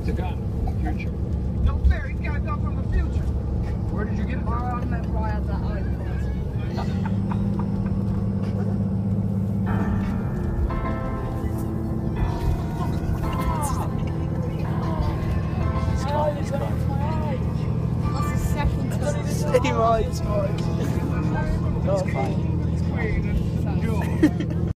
It's a gun. Future. No fair, he got a gun from the future. Where did you get it from? I remember I had that iPod. That's the second time. Same age. Oh, fine.